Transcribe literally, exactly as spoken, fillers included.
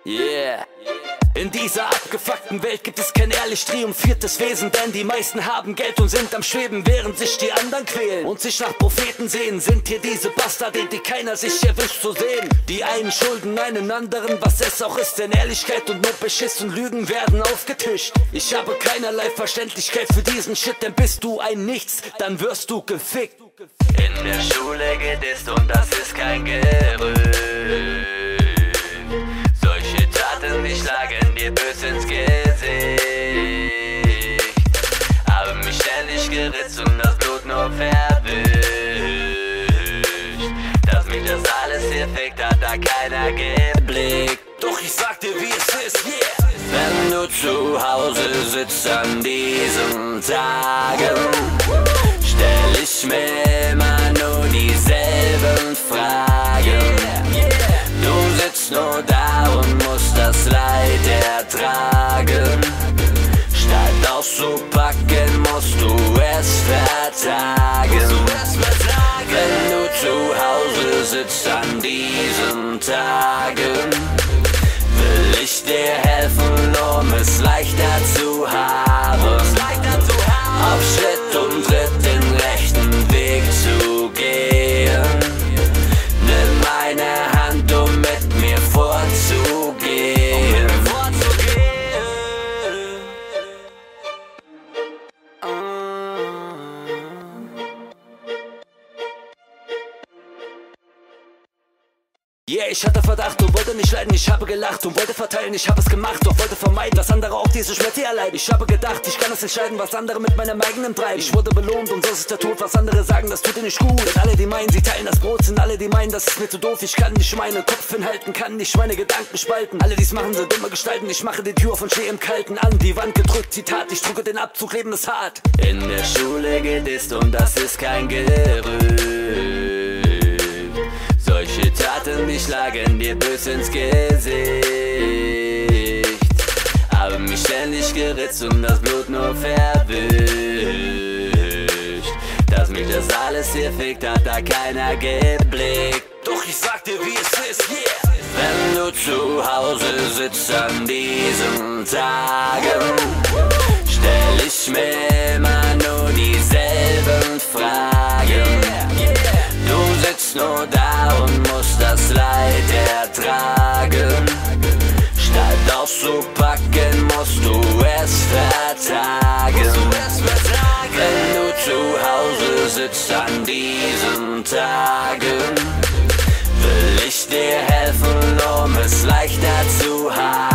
Yeah. In dieser abgefuckten Welt gibt es kein ehrlich triumphiertes Wesen, denn die meisten haben Geld und sind am Schweben, während sich die anderen quälen und sich nach Propheten sehen. Sind hier diese Bastarde, die keiner sich erwischt zu sehen. Die einen schulden einen anderen, was es auch ist, denn Ehrlichkeit und nur Beschiss und Lügen werden aufgetischt. Ich habe keinerlei Verständlichkeit für diesen Shit, denn bist du ein Nichts, dann wirst du gefickt. In der Schule gedisst und das ist kein Gerücht. Solche Taten, die schlagen dir böse ins Gesicht. Haben mich ständig geritzt und das Blut nur verwischt. Dass mich das alles hier fickt, hat da keiner geblickt. Doch ich sag dir, wie es ist, yeah. Wenn du zu Hause sitzt an diesen Tagen, stell ich mir immer nur dieselben Fragen. Du sitzt nur da und musst das Leid ertragen. Statt auszupacken, musst du es vertagen. Wenn du zu Hause sitzt an diesen Tagen, will ich dir helfen, um es leichter zu haben. Auf Schritt und Tritt den rechten Weg zu gehen. Nimm meine Hand, um mit mir vorzugehen. Yeah, ich hatte Verdacht und wollte nicht leiden, ich habe gelacht und wollte verteilen, ich habe es gemacht, doch wollte vermeiden, dass andere auch diese Schmerz hier erleiden. Ich habe gedacht, ich kann es entscheiden, was andere mit meinem eigenen treiben. Ich wurde belohnt und so ist der Tod, was andere sagen, das tut dir nicht gut. Denn alle, die meinen, sie teilen das Brot, sind alle, die meinen, das ist mir zu doof. Ich kann nicht meinen Kopf hinhalten, kann nicht meine Gedanken spalten. Alle, die's machen, sind dumme Gestalten, ich mache die Tür auf und stehe im Kalten. An die Wand gedrückt, Zitat, ich drücke den Abzug, Leben ist hart. In der Schule gedisst und das ist kein Gerücht. Solche Taten, die schlagen dir böse ins Gesicht. Haben mich ständig geritzt und das Blut nur verwischt. Dass mich das alles hier fickt, hat da keiner geblickt. Doch ich sag dir, wie es ist, yeah. Wenn du zu Hause sitzt an diesen Tagen, stell ich mir immer nur dieselben Fragen. Du sitzt nur da und musst das Leid ertragen. Statt auszupacken, musst du es vertagen. Wenn du zu Hause sitzt an diesen Tagen, will ich dir helfen, um es leichter zu haben.